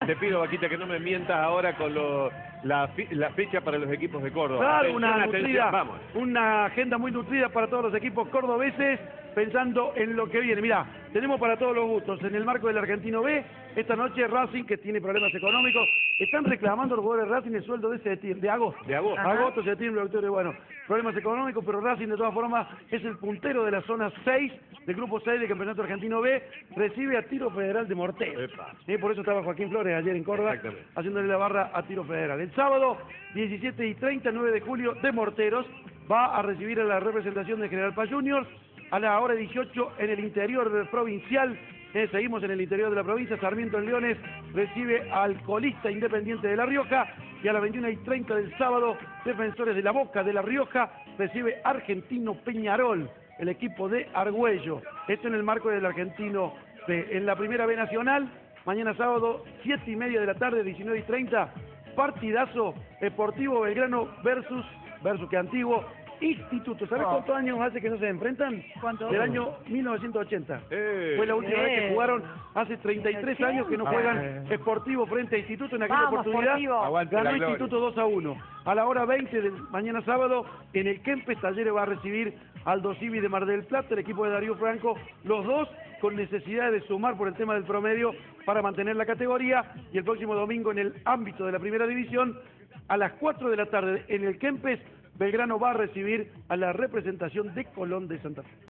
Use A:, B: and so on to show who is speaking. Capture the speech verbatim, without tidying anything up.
A: Te pido, Vaquita, que no me mientas ahora con lo, la, la fecha para los equipos de Córdoba.
B: Claro,
A: Atención,
B: una
A: atención,
B: nutrida,
A: vamos.
B: una agenda muy nutrida para todos los equipos cordobeses, pensando en lo que viene. Mirá, tenemos para todos los gustos. En el marco del Argentino B, esta noche Racing, que tiene problemas económicos, están reclamando los jugadores de Racing el sueldo de septiembre, de agosto.
A: De agosto.
B: Agosto, septiembre, octubre, bueno, problemas económicos, pero Racing de todas formas es el puntero de la zona seis, del grupo seis del Campeonato Argentino B, recibe a Tiro Federal de Morteros. Sí, por eso estaba Joaquín Flores ayer en Córdoba, haciéndole la barra a Tiro Federal. El sábado, diecisiete y treinta, nueve de julio, de Morteros, va a recibir a la representación de General Paz Juniors, a la hora dieciocho en el interior provincial. Eh, seguimos en el interior de la provincia. Sarmiento en Leones recibe al Colista Independiente de La Rioja, y a las veintiuna y treinta del sábado, Defensores de la Boca de La Rioja recibe Argentino Peñarol, el equipo de Argüello. Esto en el marco del Argentino B. En la Primera B Nacional, mañana sábado, siete y media de la tarde, diecinueve y treinta, partidazo Sportivo Belgrano versus, versus que antiguo, Instituto. ¿Sabes
C: Oh.
B: cuántos años hace que no se enfrentan?
C: ¿Cuánto?
B: Del año mil novecientos ochenta.
A: Eh.
B: Fue la última
C: Eh.
B: vez que jugaron, hace treinta y tres años que no juegan
A: Eh.
B: Sportivo frente a Instituto. En aquella
C: Vamos,
B: oportunidad
C: Sportivo.
A: Aguante
B: ganó
A: la gloria.
B: Instituto dos a uno. A la hora veinte del mañana sábado, en el Kempes, Talleres va a recibir al Dosivi de Mar del Plata, el equipo de Darío Franco, los dos con necesidad de sumar por el tema del promedio para mantener la categoría. Y el próximo domingo, en el ámbito de la Primera División, a las cuatro de la tarde en el Kempes, Belgrano va a recibir a la representación de Colón de Santa Fe.